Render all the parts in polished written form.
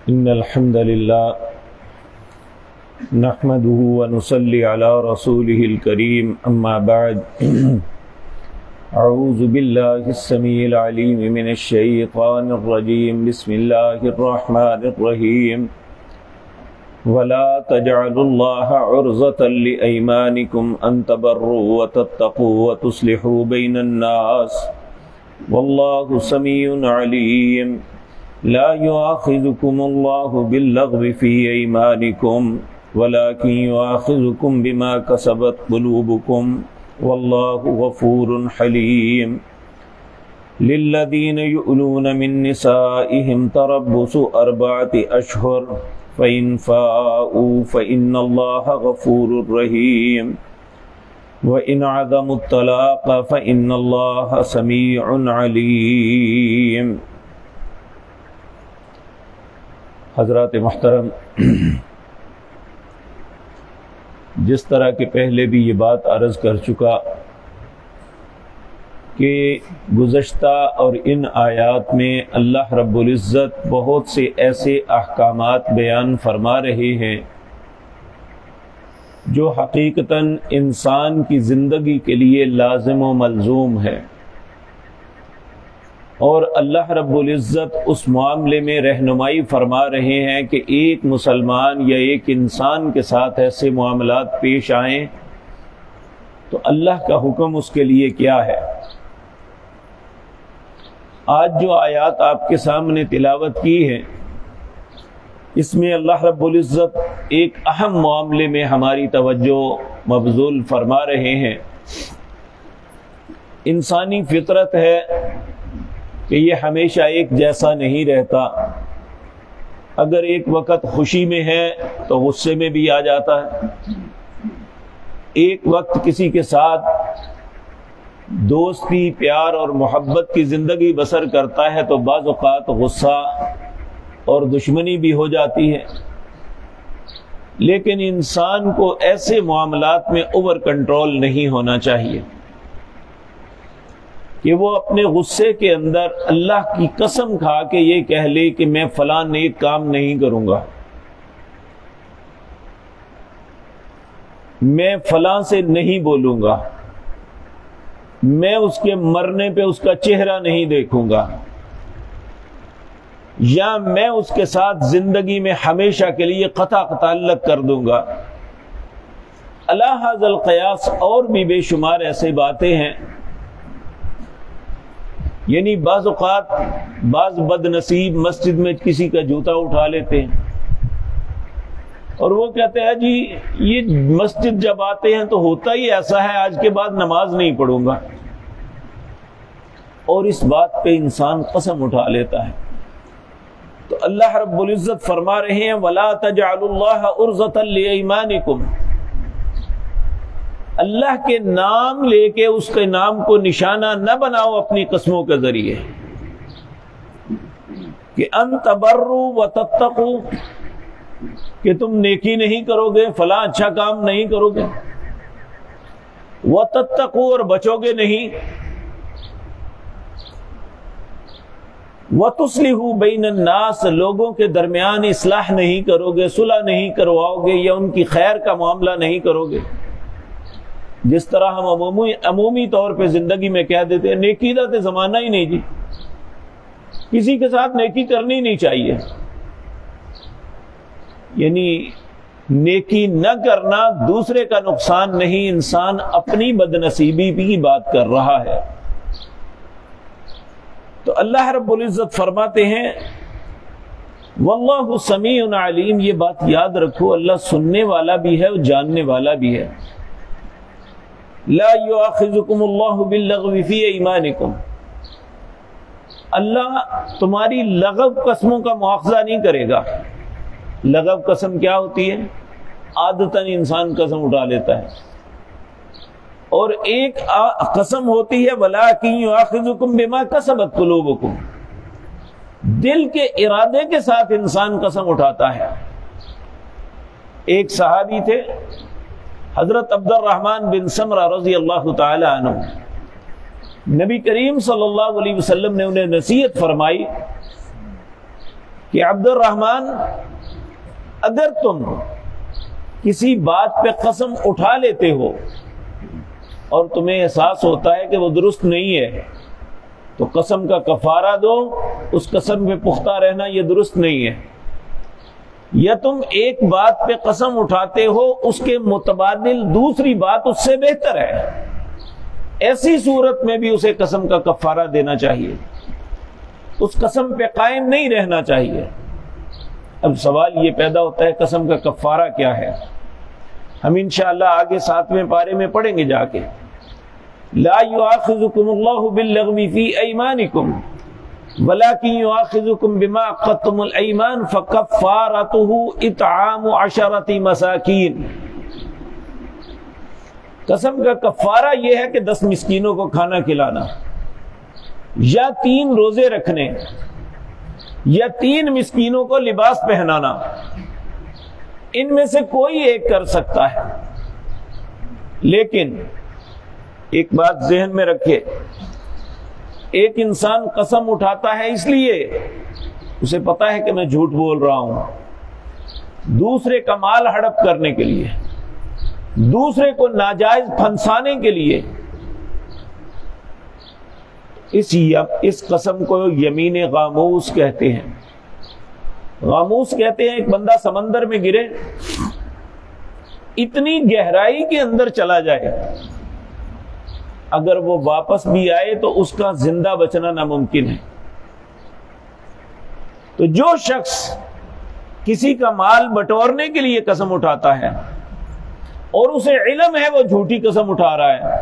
إن الحمد لله نحمده ونصلي على رسوله الكريم أما بعد أعوذ بالله السميع العليم من الشيطان الرجيم بسم الله الرحمن الرحيم ولا تجعلوا الله عرضة لأيمانكم أن تبروا وتتقوا وتصلحوا بين الناس والله سميع عليم لا يؤاخذكم الله باللغو في أيمانكم ولكن يؤاخذكم بما كسبت قلوبكم والله غفور حليم للذين يؤلون من نسائهم تربص 4 أشهر فإن فاءوا فإن الله غفور رحيم وإن عزموا الطلاق فإن الله سميع عليم۔ حضرات محترم، جس طرح کہ پہلے بھی یہ بات عرض کر چکا کہ گزشتہ اور ان آیات میں اللہ رب العزت بہت سے ایسے احکامات بیان فرما رہے ہیں جو حقیقتاً انسان کی زندگی کے لیے لازم و ملزوم ہے، اور اللہ رب العزت اس معاملے میں رہنمائی فرما رہے ہیں کہ ایک مسلمان یا ایک انسان کے ساتھ ایسے معاملات پیش آئیں تو اللہ کا حکم اس کے لیے کیا ہے۔ آج جو آیات آپ کے سامنے تلاوت کی ہے، اس میں اللہ رب العزت ایک اہم معاملے میں ہماری توجہ مبذول فرما رہے ہیں۔ انسانی فطرت ہے کہ یہ ہمیشہ ایک جیسا نہیں رہتا، اگر ایک وقت خوشی میں ہے تو غصے میں بھی آ جاتا ہے، ایک وقت کسی کے ساتھ دوستی، پیار اور محبت کی زندگی بسر کرتا ہے تو بعض اوقات غصہ اور دشمنی بھی ہو جاتی ہے۔ لیکن انسان کو ایسے معاملات میں اوور کنٹرول نہیں ہونا چاہیے کہ وہ اپنے غصے کے اندر اللہ کی قسم کھا کے یہ کہہ لے کہ میں فلاں نیک کام نہیں کروں گا، میں فلاں سے نہیں بولوں گا، میں اس کے مرنے پہ اس کا چہرہ نہیں دیکھوں گا، یا میں اس کے ساتھ زندگی میں ہمیشہ کے لیے قطع تعلق کر دوں گا۔ علی ھذا القیاس اور بھی بے شمار ایسے باتیں ہیں، یعنی بعض اوقات بعض بد نصیب مسجد میں کسی کا جوتا اٹھا لیتے ہیں اور وہ کہتے ہیں جی یہ مسجد جب آتے ہیں تو ہوتا ہی ایسا ہے، آج کے بعد نماز نہیں پڑھوں گا، اور اس بات پہ انسان قسم اٹھا لیتا ہے۔ تو اللہ رب العزت فرما رہے ہیں وَلَا تَجْعَلُوا اللَّهَ عُرْضَةً لِأَيْمَانِكُمْ، اللہ کے نام لے کے اس کے نام کو نشانہ نہ بناؤ اپنی قسموں کے ذریعے کہ ان تبروا وتتقوا، کہ تم نیکی نہیں کرو گے، فلاں اچھا کام نہیں کرو گے، وتتقوا اور بچو گے نہیں، وتصلحوا بین الناس لوگوں کے درمیان اصلاح نہیں کرو گے، صلح نہیں کرواؤ گے، یا ان کی خیر کا معاملہ نہیں کرو گے۔ جس طرح ہم عمومی طور پہ زندگی میں کہہ دیتے ہیں نیکی دا تے زمانہ ہی نہیں جی، کسی کے ساتھ نیکی کرنی نہیں چاہیے، یعنی نیکی نہ کرنا دوسرے کا نقصان نہیں، انسان اپنی بدنصیبی کی بات کر رہا ہے۔ تو اللہ رب العزت فرماتے ہیں واللہ سمیع علیم، یہ بات یاد رکھو اللہ سننے والا بھی ہے اور جاننے والا بھی ہے۔ لا یؤاخذکم اللہ باللغو فی ایمانکم، اللہ تمہاری لغو قسموں کا مواخذہ نہیں کرے گا۔ لغو قسم کیا ہوتی ہے؟ عادتاً انسان قسم اٹھا لیتا ہے، اور ایک قسم ہوتی ہے وَلَٰكِن يُؤَاخِذُكُم بِمَا كَسَبَتْ قُلُوبُكُم، دل کے ارادے کے ساتھ انسان قسم اٹھاتا ہے۔ ایک صحابی تھے حضرت عبد الرحمن بن سمرہ رضی اللہ تعالی عنہ، نبی کریم صلی اللہ علیہ وسلم نے انہیں نصیحت فرمائی کہ عبد الرحمن اگر تم کسی بات پہ قسم اٹھا لیتے ہو اور تمہیں احساس ہوتا ہے کہ وہ درست نہیں ہے تو قسم کا کفارہ دو، اس قسم پہ پختہ رہنا یہ درست نہیں ہے۔ یا تم ایک بات پہ قسم اٹھاتے ہو، اس کے متبادل دوسری بات اس سے بہتر ہے، ایسی صورت میں بھی اسے قسم کا کفارہ دینا چاہیے، اس قسم پہ قائم نہیں رہنا چاہیے۔ اب سوال یہ پیدا ہوتا ہے قسم کا کفارہ کیا ہے؟ ہم انشاءاللہ آگے 7ویں پارے میں پڑھیں گے جا کے۔ لا یؤاخذکم اللہ باللغو فی ایمانکم ولکن یؤاخذکم بما عقدتم الایمان فکفارتہ اطعام 10 مساکین۔ قسم کا کفارہ یہ ہے کہ 10 مسکینوں کو کھانا کھلانا، یا 3 روزے رکھنے، یا 3 مسکینوں کو لباس پہنانا، ان میں سے کوئی ایک کر سکتا ہے۔ لیکن ایک بات ذہن میں رکھے، ایک انسان قسم اٹھاتا ہے اس لیے اسے پتا ہے کہ میں جھوٹ بول رہا ہوں، دوسرے کا مال ہڑپ کرنے کے لیے، دوسرے کو ناجائز پھنسانے کے لیے، اس قسم کو یمین غاموس کہتے ہیں۔ غاموس کہتے ہیں ایک بندہ سمندر میں گرے، اتنی گہرائی کے اندر چلا جائے، اگر وہ واپس بھی آئے تو اس کا زندہ بچنا ناممکن ہے۔ تو جو شخص کسی کا مال بٹورنے کے لیے قسم اٹھاتا ہے اور اسے علم ہے وہ جھوٹی قسم اٹھا رہا ہے،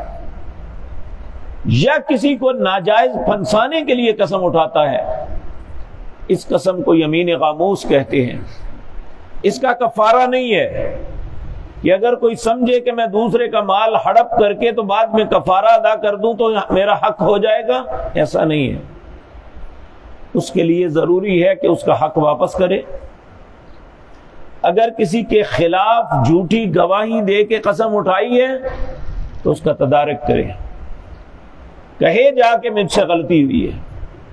یا کسی کو ناجائز پھنسانے کے لیے قسم اٹھاتا ہے، اس قسم کو یمین غاموس کہتے ہیں۔ اس کا کفارہ نہیں ہے کہ اگر کوئی سمجھے کہ میں دوسرے کا مال ہڑپ کر کے تو بعد میں کفارہ ادا کر دوں تو میرا حق ہو جائے گا، ایسا نہیں ہے۔ اس کے لیے ضروری ہے کہ اس کا حق واپس کرے۔ اگر کسی کے خلاف جھوٹی گواہی دے کے قسم اٹھائی ہے تو اس کا تدارک کرے، کہے جا کے مجھ سے غلطی ہوئی ہے،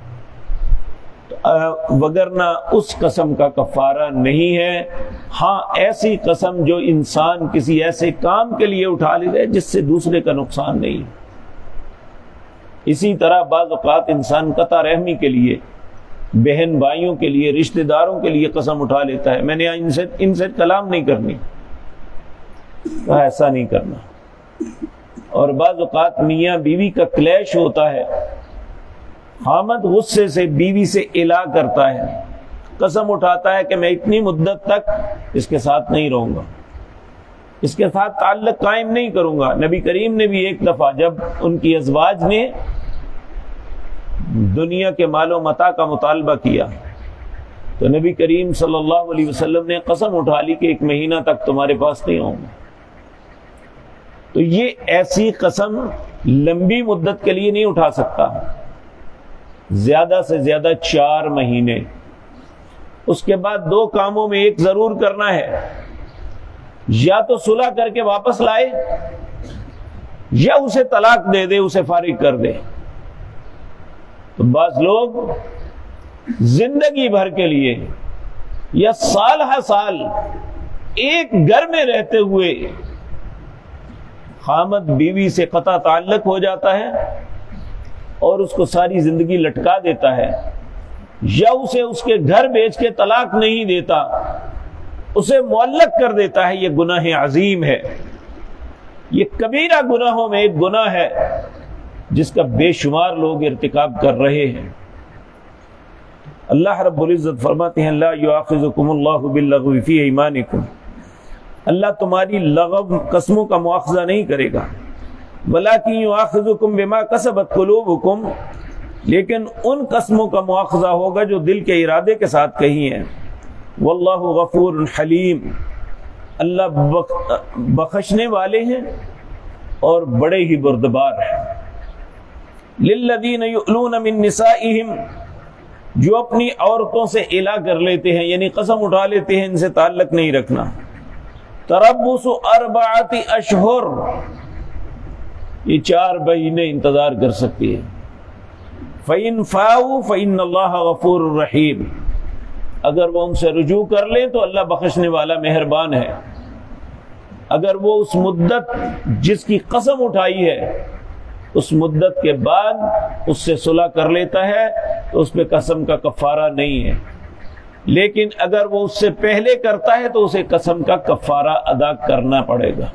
وگرنہ اس قسم کا کفارہ نہیں ہے۔ ہاں ایسی قسم جو انسان کسی ایسے کام کے لیے اٹھا لے جس سے دوسرے کا نقصان نہیں۔ اسی طرح بعض اوقات انسان قطع رحمی کے لیے، بہن بھائیوں کے لیے، رشتہ داروں کے لیے قسم اٹھا لیتا ہے، میں نے ان سے کلام نہیں کرنی، ایسا نہیں کرنا۔ اور بعض اوقات میاں بیوی کا کلیش ہوتا ہے، خامد غصے سے بیوی سے الہ کرتا ہے، قسم اٹھاتا ہے کہ میں اتنی مدت تک اس کے ساتھ نہیں رہوں گا، اس کے ساتھ تعلق قائم نہیں کروں گا۔ نبی کریم نے بھی ایک دفعہ جب ان کی ازواج نے دنیا کے مال و متاع کا مطالبہ کیا تو نبی کریم صلی اللہ علیہ وسلم نے قسم اٹھا لی کہ 1 مہینہ تک تمہارے پاس نہیں ہوں گا۔ تو یہ ایسی قسم لمبی مدت کے لیے نہیں اٹھا سکتا، زیادہ سے زیادہ 4 مہینے۔ اس کے بعد 2 کاموں میں ایک ضرور کرنا ہے، یا تو صلح کر کے واپس لائے یا اسے طلاق دے دے، اسے فارغ کر دے۔ تو بعض لوگ زندگی بھر کے لیے یا سال ہر سال ایک گھر میں رہتے ہوئے خامد بیوی سے قطع تعلق ہو جاتا ہے اور اس کو ساری زندگی لٹکا دیتا ہے، یا اسے اس کے گھر بیچ کے طلاق نہیں دیتا، اسے معلق کر دیتا ہے۔ یہ گناہ عظیم ہے، یہ کبیرہ گناہوں میں ایک گناہ ہے جس کا بے شمار لوگ ارتکاب کر رہے ہیں۔ اللہ رب العزت فرماتے ہیں لا یؤاخذکم اللہ باللغو فی ایمانکم، اللہ تمہاری لغو قسموں کا مواخذہ نہیں کرے گا، ولیکن یؤاخذکم بما کسبت قلوبکم، لیکن ان قسموں کا مواخذہ ہوگا جو دل کے ارادے کے ساتھ کہی ہیں۔ واللہ غفور حلیم، اللہ بخشنے والے ہیں اور بڑے ہی بردبار ہیں۔ للذین یؤلون من نسائہم، جو اپنی عورتوں سے الہ کر لیتے ہیں یعنی قسم اٹھا لیتے ہیں ان سے تعلق نہیں رکھنا، تربص 4 اشہر، یہ 4 مہینے انتظار کر سکتی ہے۔ فَإِن فَاؤُوا فَإِنَّ اللَّهَ غَفُورٌ رَحِيمٌ، اگر وہ ان سے رجوع کر لیں تو اللہ بخشنے والا مہربان ہے، اگر وہ اس مدت جس کی قسم اٹھائی ہے اس مدت کے بعد اس سے صلح کر لیتا ہے تو اس پہ قسم کا کفارہ نہیں ہے، لیکن اگر وہ اس سے پہلے کرتا ہے تو اسے قسم کا کفارہ ادا کرنا پڑے گا۔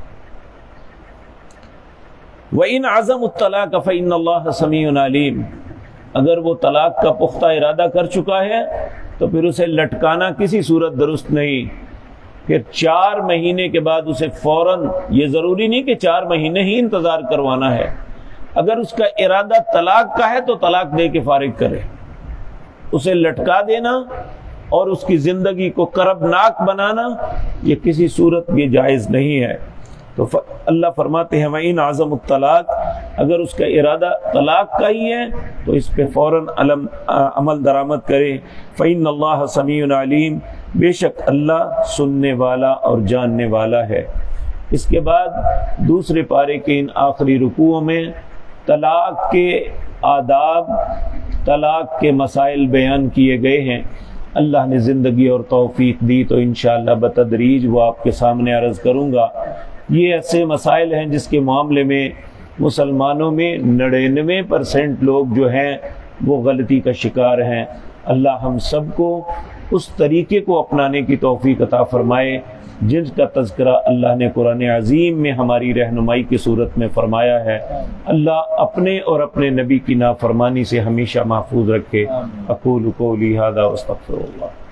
وَإِنْ عَزَمُوا الطَّلَاقَ فَإِنَّ اللَّهَ سَمِيعٌ عَلِيمٌ، اگر وہ طلاق کا پختہ ارادہ کر چکا ہے تو پھر اسے لٹکانا کسی صورت درست نہیں، پھر 4 مہینے کے بعد اسے فوراً، یہ ضروری نہیں کہ 4 مہینے ہی انتظار کروانا ہے، اگر اس کا ارادہ طلاق کا ہے تو طلاق دے کے فارغ کرے، اسے لٹکا دینا اور اس کی زندگی کو کربناک بنانا یہ کسی صورت بھی جائز نہیں ہے۔ تو اللہ فرماتے ہیں وَإِنْ عَزَمُوا الطَّلَاقَ، اگر اس کا ارادہ طلاق کا ہی ہے تو اس پہ فوراً عمل درآمد کرے۔ فَإِنَّ اللَّهَ سَمِيعٌ عَلِيمٌ، بے شک اللہ سننے والا اور جاننے والا ہے۔ اس کے بعد دوسرے پارے کے ان آخری رکوعوں میں طلاق کے آداب، طلاق کے مسائل بیان کیے گئے ہیں۔ اللہ نے زندگی اور توفیق دی تو انشاءاللہ بتدریج وہ آپ کے سامنے عرض کروں گا۔ یہ ایسے مسائل ہیں جس کے معاملے میں مسلمانوں میں 99% لوگ جو ہیں وہ غلطی کا شکار ہیں۔ اللہ ہم سب کو اس طریقے کو اپنانے کی توفیق عطا فرمائے جن کا تذکرہ اللہ نے قرآن عظیم میں ہماری رہنمائی کی صورت میں فرمایا ہے۔ اللہ اپنے اور اپنے نبی کی نافرمانی سے ہمیشہ محفوظ رکھے۔ اقول قولی ھذا واستغفر اللہ۔